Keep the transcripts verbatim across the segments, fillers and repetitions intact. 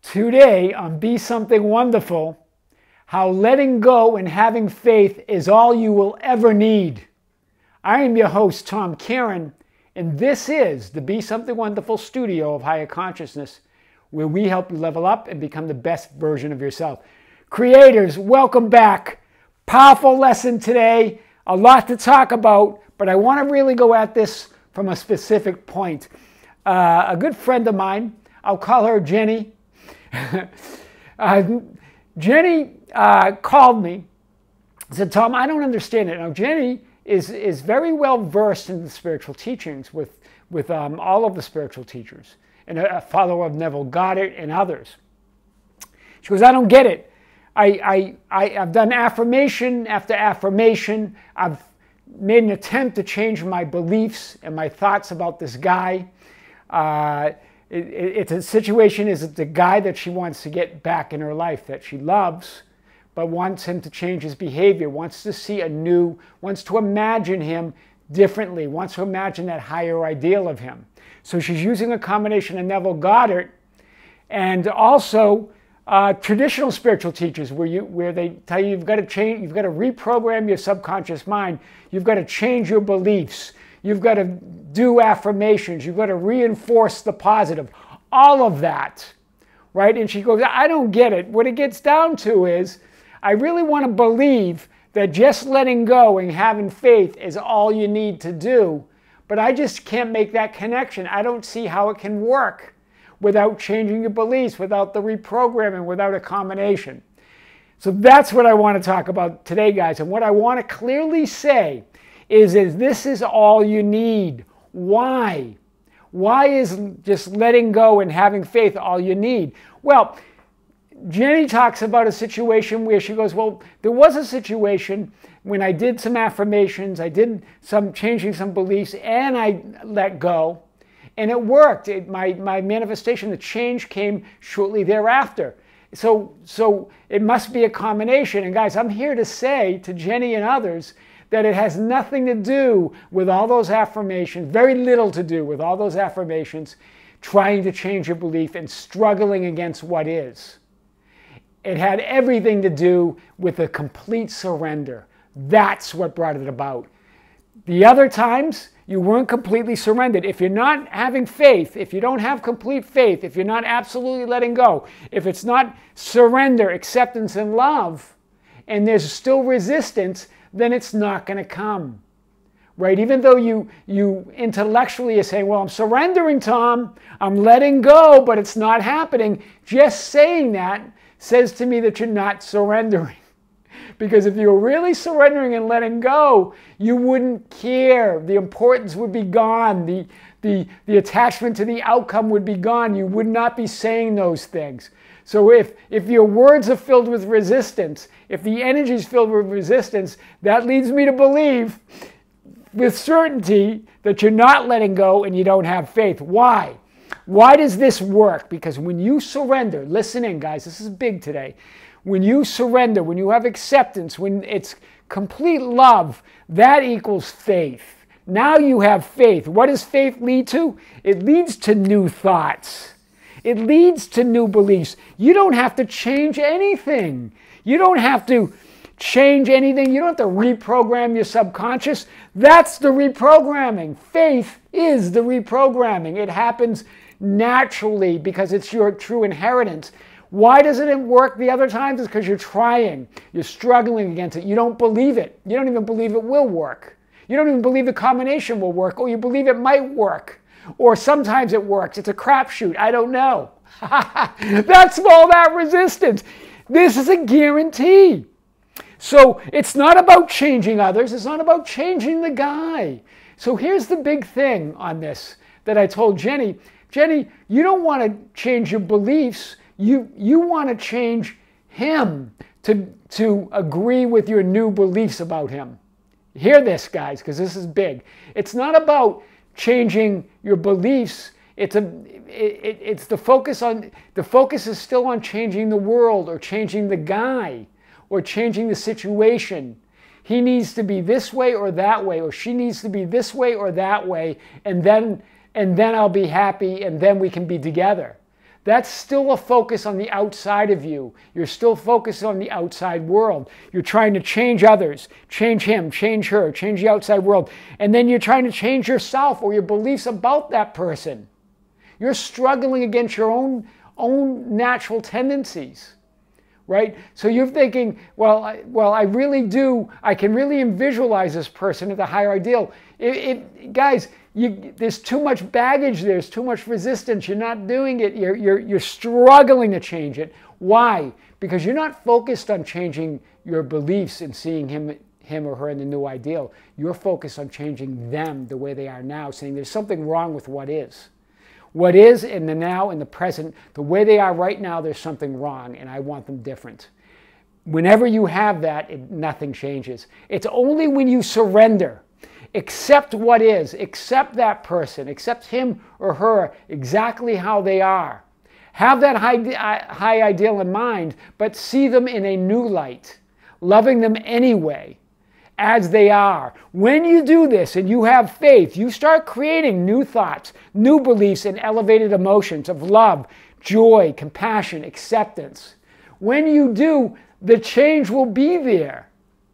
Today on Be Something Wonderful, how letting go and having faith is all you will ever need. I am your host, Tom Kieran, and this is the Be Something Wonderful studio of higher consciousness, where we help you level up and become the best version of yourself. Creators, welcome back. Powerful lesson today, a lot to talk about, but I want to really go at this from a specific point. Uh, a good friend of mine, I'll call her Jenny. uh, Jenny uh, called me and said, Tom, I don't understand it. Now, Jenny is, is very well versed in the spiritual teachings with, with um, all of the spiritual teachers, and a, a follower of Neville Goddard and others. She goes, I don't get it. I, I, I, I've done affirmation after affirmation. I've made an attempt to change my beliefs and my thoughts about this guy. Uh, It, it, it's a situation is the guy that she wants to get back in her life, that she loves, but wants him to change his behavior, wants to see a new, wants to imagine him differently, wants to imagine that higher ideal of him. So she's using a combination of Neville Goddard and also uh, traditional spiritual teachers where, you, where they tell you you've got to change, you've got to reprogram your subconscious mind, you've got to change your beliefs, you've got to do affirmations. You've got to reinforce the positive. All of that, right? And she goes, I don't get it. What it gets down to is, I really want to believe that just letting go and having faith is all you need to do. But I just can't make that connection. I don't see how it can work without changing your beliefs, without the reprogramming, without a combination. So that's what I want to talk about today, guys. And what I want to clearly say is, is this is all you need. Why? Why is just letting go and having faith all you need? Well, Jenny talks about a situation where she goes, well, there was a situation when I did some affirmations, I did some changing some beliefs, and I let go, and it worked. It, my, my manifestation, the change came shortly thereafter. So, so it must be a combination. And guys, I'm here to say to Jenny and others that it has nothing to do with all those affirmations, very little to do with all those affirmations, trying to change your belief and struggling against what is. It had everything to do with a complete surrender. That's what brought it about. The other times, you weren't completely surrendered. If you're not having faith, if you don't have complete faith, if you're not absolutely letting go, if it's not surrender, acceptance, and love, and there's still resistance, then it's not going to come, right? Even though you, you intellectually are saying, well, I'm surrendering, Tom, I'm letting go, but it's not happening. Just saying that says to me that you're not surrendering. Because if you were really surrendering and letting go, you wouldn't care. The importance would be gone. The, the, the attachment to the outcome would be gone. You would not be saying those things. So if, if your words are filled with resistance, if the energy is filled with resistance, that leads me to believe with certainty that you're not letting go and you don't have faith. Why? Why does this work? Because when you surrender, listen in, guys, this is big today. When you surrender, when you have acceptance, when it's complete love, that equals faith. Now you have faith. What does faith lead to? It leads to new thoughts. It leads to new beliefs. You don't have to change anything. You don't have to change anything. You don't have to reprogram your subconscious. That's the reprogramming. Faith is the reprogramming. It happens naturally because it's your true inheritance. Why doesn't it work the other times? It's because you're trying. You're struggling against it. You don't believe it. You don't even believe it will work. You don't even believe the combination will work, or you believe it might work. Or sometimes it works. It's a crapshoot. I don't know. That's all that resistance. This is a guarantee. So it's not about changing others. It's not about changing the guy. So here's the big thing on this that I told Jenny. Jenny, you don't want to change your beliefs. You, you want to change him to, to agree with your new beliefs about him. Hear this, guys, because this is big. It's not about changing your beliefs. It's a it, it's the focus on the focus is still on changing the world or changing the guy or changing the situation. He needs to be this way or that way, or she needs to be this way or that way, and then and then I'll be happy, and then we can be together. That's still a focus on the outside of you. You're still focused on the outside world. You're trying to change others, change him, change her, change the outside world. And then you're trying to change yourself or your beliefs about that person. You're struggling against your own, own natural tendencies, right? So you're thinking, well, I, well, I really do, I can really visualize this person at the higher ideal. It, it, guys, You, there's too much baggage, there's too much resistance, you're not doing it, you're, you're, you're struggling to change it. Why? Because you're not focused on changing your beliefs and seeing him, him or her in the new ideal. You're focused on changing them the way they are now, saying there's something wrong with what is. What is in the now, in the present, the way they are right now, there's something wrong, and I want them different. Whenever you have that, it, nothing changes. It's only when you surrender, accept what is, accept that person, accept him or her exactly how they are. Have that high, high ideal in mind, but see them in a new light, loving them anyway, as they are. When you do this and you have faith, you start creating new thoughts, new beliefs, and elevated emotions of love, joy, compassion, acceptance. When you do, the change will be there,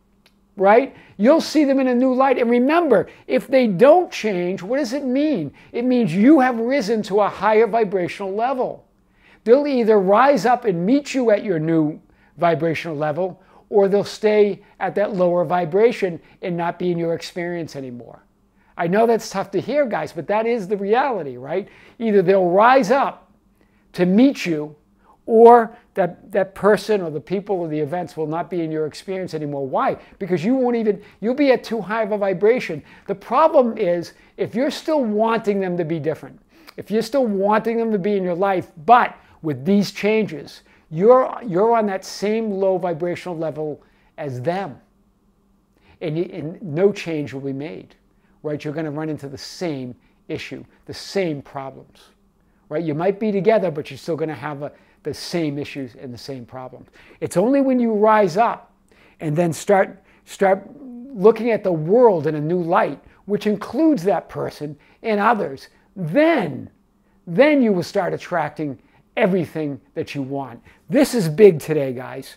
right? You'll see them in a new light. And remember, if they don't change, what does it mean? It means you have risen to a higher vibrational level. They'll either rise up and meet you at your new vibrational level, or they'll stay at that lower vibration and not be in your experience anymore. I know that's tough to hear, guys, but that is the reality, right? Either they'll rise up to meet you, or that, that person or the people or the events will not be in your experience anymore. Why? Because you won't even, you'll be at too high of a vibration. The problem is, if you're still wanting them to be different, if you're still wanting them to be in your life, but with these changes, you're, you're on that same low vibrational level as them. And, you, and no change will be made, right? You're going to run into the same issue, the same problems, right? You might be together, but you're still going to have a, the same issues and the same problems. It's only when you rise up and then start, start looking at the world in a new light, which includes that person and others, then, then you will start attracting everything that you want. This is big today, guys.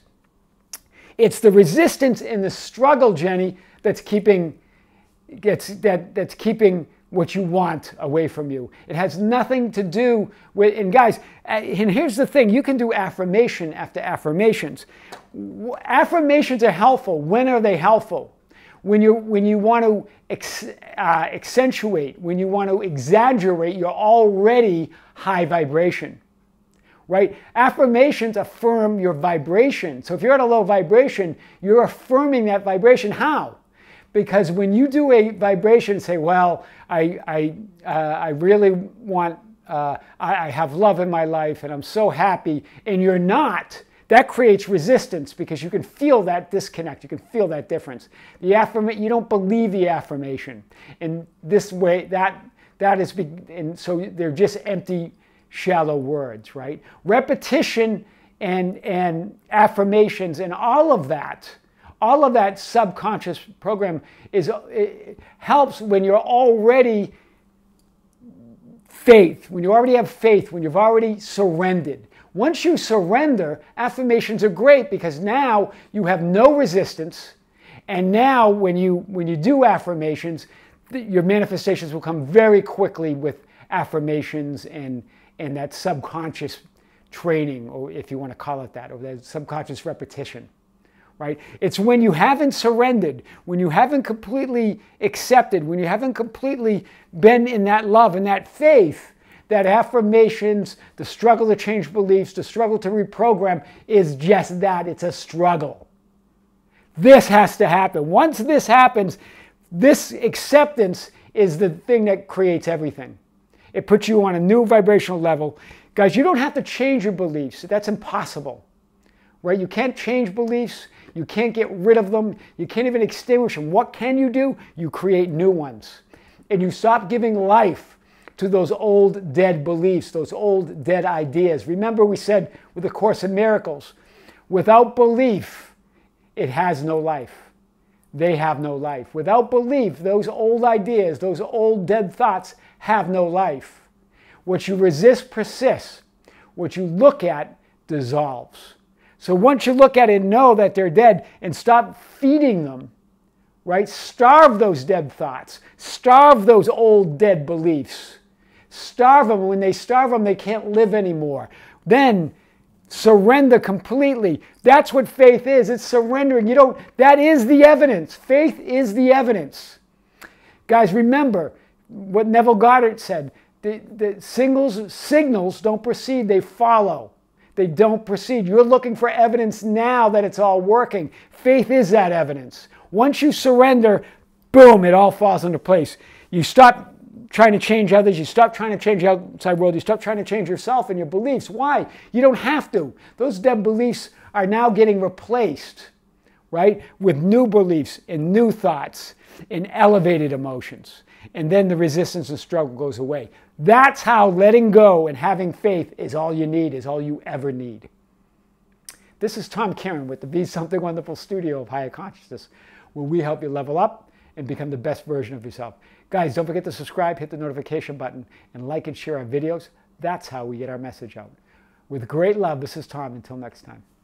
It's the resistance and the struggle, Jenny, that's keeping, gets, that, that's keeping what you want away from you. It has nothing to do with, and guys, and here's the thing, you can do affirmation after affirmations. Affirmations are helpful. When are they helpful? When you, when you want to ex, uh, accentuate, when you want to exaggerate your already high vibration, right? Affirmations affirm your vibration. So if you're at a low vibration, you're affirming that vibration. How? Because when you do a vibration and say, well, I, I, uh, I really want, uh, I, I have love in my life and I'm so happy, and you're not, that creates resistance because you can feel that disconnect. You can feel that difference. The affirmation, you don't believe the affirmation. And this way, that, that is, and so they're just empty, shallow words, right? Repetition and, and affirmations and all of that, all of that subconscious program is, it helps when you're already faith, when you already have faith, when you've already surrendered. Once you surrender, affirmations are great because now you have no resistance. And now when you, when you do affirmations, your manifestations will come very quickly with affirmations and, and that subconscious training, or if you want to call it that, or that subconscious repetition. Right? It's when you haven't surrendered, when you haven't completely accepted, when you haven't completely been in that love and that faith, that affirmations, the struggle to change beliefs, the struggle to reprogram is just that. It's a struggle. This has to happen. Once this happens, this acceptance is the thing that creates everything. It puts you on a new vibrational level. Guys, you don't have to change your beliefs. That's impossible. Right? You can't change beliefs. You can't get rid of them. You can't even extinguish them. What can you do? You create new ones. And you stop giving life to those old dead beliefs, those old dead ideas. Remember we said with the Course in Miracles, without belief, it has no life. They have no life. Without belief, those old ideas, those old dead thoughts have no life. What you resist persists. what you look at dissolves. So once you look at it and know that they're dead and stop feeding them, right? Starve those dead thoughts. Starve those old dead beliefs. Starve them. When they starve them, they can't live anymore. Then surrender completely. That's what faith is. It's surrendering. You don't, that is the evidence. Faith is the evidence. Guys, remember what Neville Goddard said. The, the singles, signals don't proceed, they follow. They don't proceed. You're looking for evidence now that it's all working. Faith is that evidence. Once you surrender, boom, it all falls into place. You stop trying to change others. You stop trying to change the outside world. You stop trying to change yourself and your beliefs. Why? You don't have to. Those dead beliefs are now getting replaced, right, with new beliefs and new thoughts and elevated emotions. And then the resistance and struggle goes away. That's how letting go and having faith is all you need, is all you ever need. This is Tom Karen with the Be Something Wonderful studio of Higher Consciousness, where we help you level up and become the best version of yourself. Guys, don't forget to subscribe, hit the notification button, and like and share our videos. That's how we get our message out. With great love, this is Tom. Until next time.